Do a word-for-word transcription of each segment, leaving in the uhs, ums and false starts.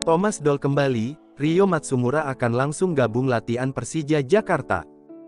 Thomas Doll kembali, Rio Matsumura akan langsung gabung latihan Persija Jakarta.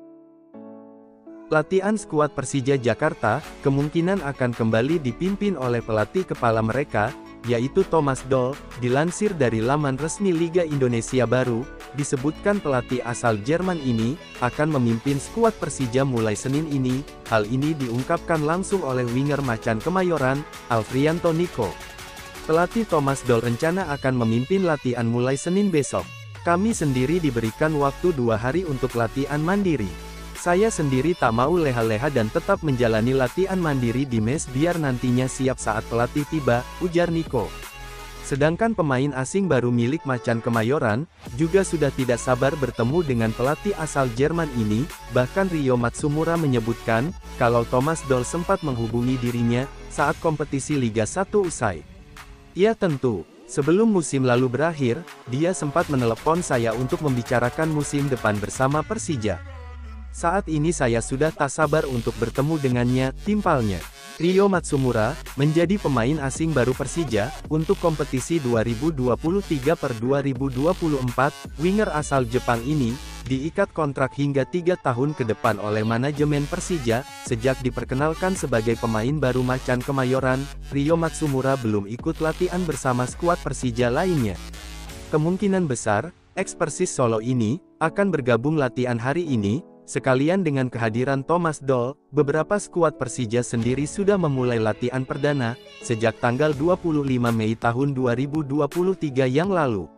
Latihan skuad Persija Jakarta kemungkinan akan kembali dipimpin oleh pelatih kepala mereka, yaitu Thomas Doll. Dilansir dari laman resmi Liga Indonesia Baru, disebutkan pelatih asal Jerman ini akan memimpin skuad Persija mulai Senin ini. Hal ini diungkapkan langsung oleh winger macan Kemayoran, Alfrianto Nico. Pelatih Thomas Doll rencana akan memimpin latihan mulai Senin besok. Kami sendiri diberikan waktu dua hari untuk latihan mandiri. Saya sendiri tak mau leha-leha dan tetap menjalani latihan mandiri di mes biar nantinya siap saat pelatih tiba, ujar Nico. Sedangkan pemain asing baru milik Macan Kemayoran, juga sudah tidak sabar bertemu dengan pelatih asal Jerman ini. Bahkan Rio Matsumura menyebutkan, kalau Thomas Doll sempat menghubungi dirinya, saat kompetisi Liga satu usai. Ya tentu, sebelum musim lalu berakhir, dia sempat menelepon saya untuk membicarakan musim depan bersama Persija. Saat ini saya sudah tak sabar untuk bertemu dengannya, timpalnya. Rio Matsumura, menjadi pemain asing baru Persija, untuk kompetisi dua ribu dua puluh tiga per dua ribu dua puluh empat, winger asal Jepang ini, diikat kontrak hingga tiga tahun ke depan oleh manajemen Persija. Sejak diperkenalkan sebagai pemain baru Macan Kemayoran, Rio Matsumura belum ikut latihan bersama skuad Persija lainnya. Kemungkinan besar, eks-Persis Solo ini, akan bergabung latihan hari ini. Sekalian dengan kehadiran Thomas Doll, beberapa skuad Persija sendiri sudah memulai latihan perdana, sejak tanggal dua puluh lima Mei tahun dua ribu dua puluh tiga yang lalu.